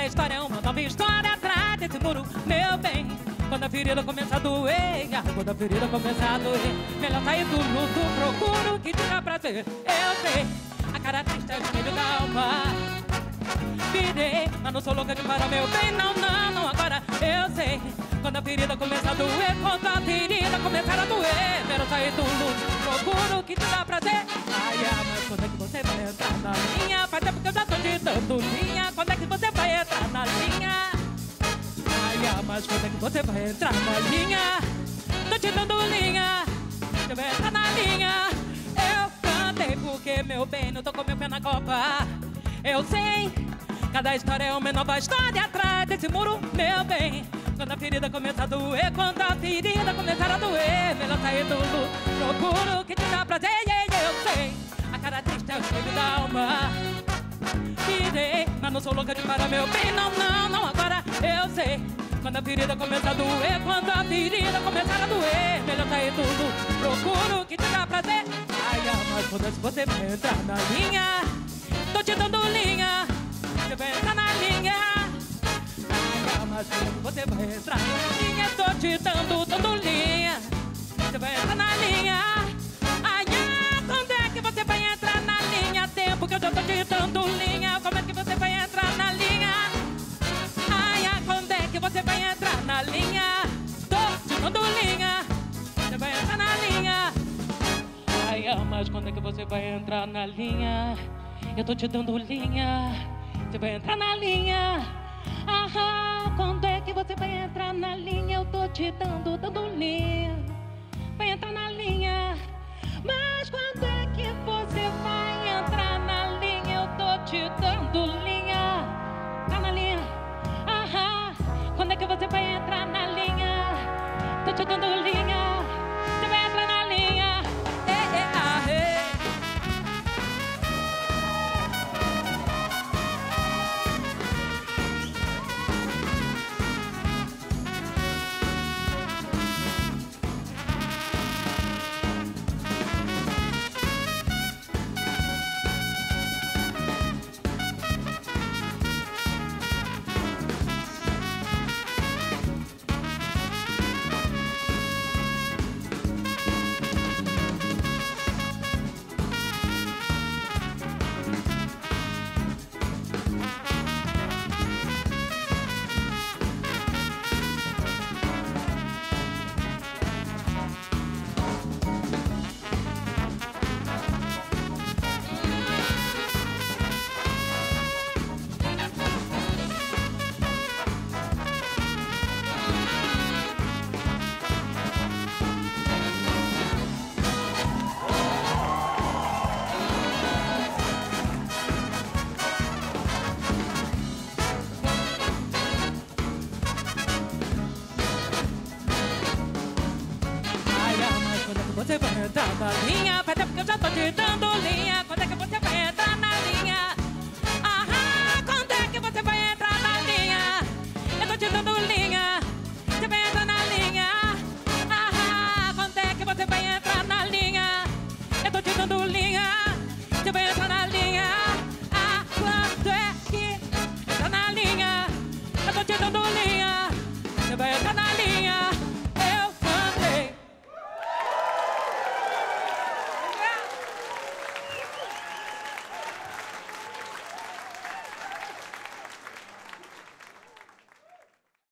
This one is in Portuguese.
Cada história é uma nova história atrás desse muro, meu bem. Quando a ferida começa a doer, quando a ferida começa a doer, melhor sair do luto, procuro o que te dá prazer. Eu sei, a cara triste é o espelho da alma. Virei, mas não sou louca de parar, meu bem, não, não, não. Agora eu sei, quando a ferida começa a doer, quando a ferida começar a doer, melhor sair do luto, procuro o que te dá prazer. Ai, mas quando é que você vai entrar na linha? Faz tempo que eu já tô te dando linha. Quando é que você vai entrar na linha? Mas quando é que você vai entrar na linha? Tô te dando linha, você vai entrar na linha. Eu cantei porque, meu bem, não tô com meu pé na copa. Eu sei, cada história é uma nova história atrás desse muro, meu bem. Quando a ferida começa a doer, quando a ferida começar a doer, melhor sair do luto, procuro o que te dá prazer. Eu sei, a cara triste é o espelho da alma. Virei, mas não sou louca de parar, meu bem, não, não, não. Agora eu sei, quando a ferida começa a doer, quando a ferida começar a doer, melhor sair tudo, procuro o que te dá prazer. Ai, mas quando é que você vai entrar na linha? Tô te dando linha, você vai entrar na linha. Ai, mas quando é que você vai entrar na linha? Tô te dando linha, você vai entrar na linha. Ai, quando é que você vai entrar na linha? Tempo que eu já tô te dando linha, como é que você vai entrar na linha? Você vai entrar na linha, tô te dando linha, você vai entrar na linha. Ai, mas quando é que você vai entrar na linha? Eu tô te dando linha, você vai entrar na linha. Quando é que você vai entrar na linha? Eu tô te dando linha, vai entrar na linha. Mas quando é que você vai entrar na linha? Eu tô te dando linha, tá na linha. Quando é que você vai entrar na linha? Tô te dando linha, você vai entrar na linha. Você vai entrar na linha, faz tempo que eu já tô te dando linha. Quando é que você vai entrar na linha? Quando é que você vai entrar na linha? Eu tô te dando linha, você vai entrar na linha. Quando é que você vai entrar na linha? Eu tô te dando linha, você vai entrar na linha. Quando é que entra na linha? Eu tô te dando linha, você vai entrar